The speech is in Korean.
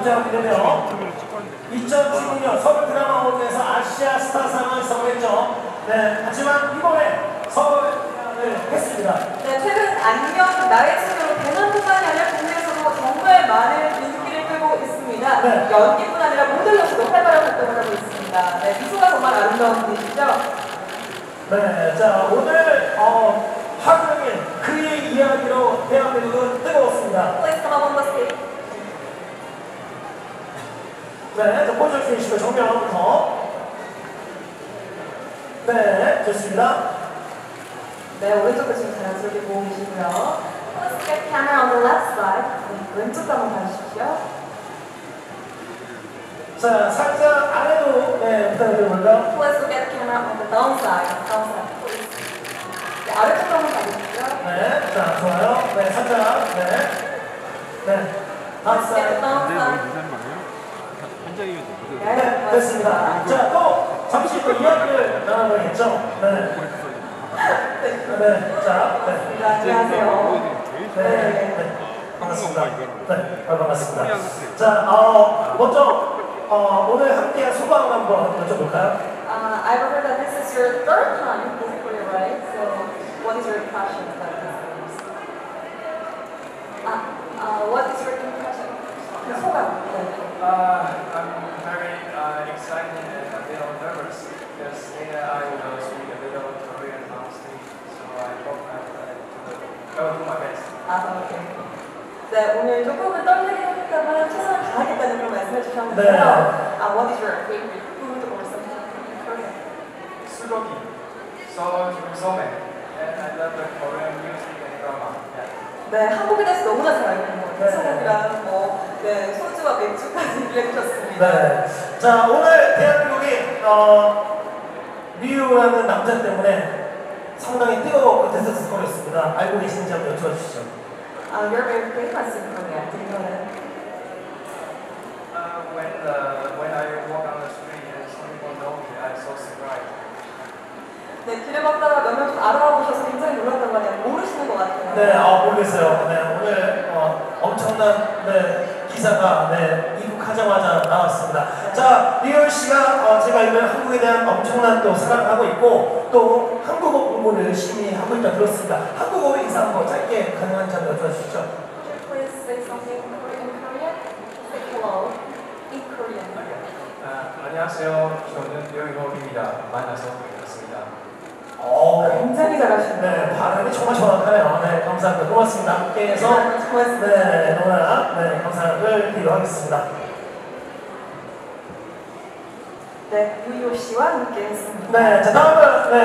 입장하게 되며 2016년 서울 드라마 어워드에서 아시아 스타상을 수상했죠. 네, 하지만 이번에 서울 했습니다. 네, 최근 안녕 나의 친구로 대만뿐만이 아니라 국내에서도 정말 많은 인기를 끌고 있습니다. 네. 연기뿐 아니라 모델로서도 활발한 활동을 하고 있습니다. 네, 미소가 정말 아름다운 분이시죠? 네, 자 오늘 하루종일 그의 이야기로 대한민국은 뜨거웠습니다. Please come up on the stage. 네, 자 포즈 주시고 정면부터. 네, 좋습니다. 네, 오른쪽도 지금 자연스럽게 보고 계시고요. Let's get camera on the left side. 네, 왼쪽도 한번 봐주십시오. 자, 살짝 아래도 부탁드려볼까요? Let's look at camera on the down side. Down side, please. 네, 아래쪽도 한번 봐주십시오. 네, 자, 좋아요. 네, 살짝, 네, Let's get the 앞살. down side. 네, 됐습니다. 자, 또 잠시 또 이야기를 나눠봐야겠죠? 네. 네, 자, 네. 네, 안녕하세요. 네, 반갑습니다. 네, 반갑습니다. 자, 먼저 오늘 함께한 소감 한번 여쭤볼까요? I heard that this is your third time physically, right? So, what is your impression about this games? What is your impression? 소감. I'm very excited and a bit nervous because later I will speak a little Korean on stage, so I hope I will do my best. 오케이. 네, 오늘 조금은 떨리긴 합니다만 최선을 다하겠다는 그런 말씀을 주셨는데요. What is your favorite food or something in Korea? 수록이, 소매, and I love the Korean music and drama. Yeah. 네, 한국에 대해서 너무나 잘 알고 있는 것 같아요. 소고기랑 네, 소주와 맥주까지 일해주셨습니다. 네. 자, 오늘 대한민국이 리우라는 남자 때문에 상당히 뜨거웠고 됐었을 거였습니다. 알고 계신지 한번 여쭤봐 주시죠. You're very famous in Korea. Did you know that? When I walk on the street and some people know me, I'm so surprised. 네, 길을 걷다가 몇 명 좀 알아보셔서 굉장히 놀랐단 말이에요. 모르시는 것 같아요. 네, 모르겠어요. 네, 오늘 엄청난 기사가 입국하자마자 나왔습니다. 자, 리얼 씨가 제가 이번 한국에 대한 엄청난 또 사랑을 하고 있고 또 한국어 공부를 열심히 하고 있다 들었습니다. 한국어로 인사 한번 짧게 가능한지 한번 여쭤봐 주시죠. Please say something in Korean. Say hello in Korean. 안녕하세요. 저는 류영입니다. 만나서 반갑습니다. 굉장히 잘하시네요. 네, 발음이 정말 정확하네요. 네, 감사합니다. 고맙습니다. 함께해서 고맙습니다. 네, 너무나 감사를 드리겠습니다. 네, 유이오 씨와 함께했습니다. 네, 자 다음은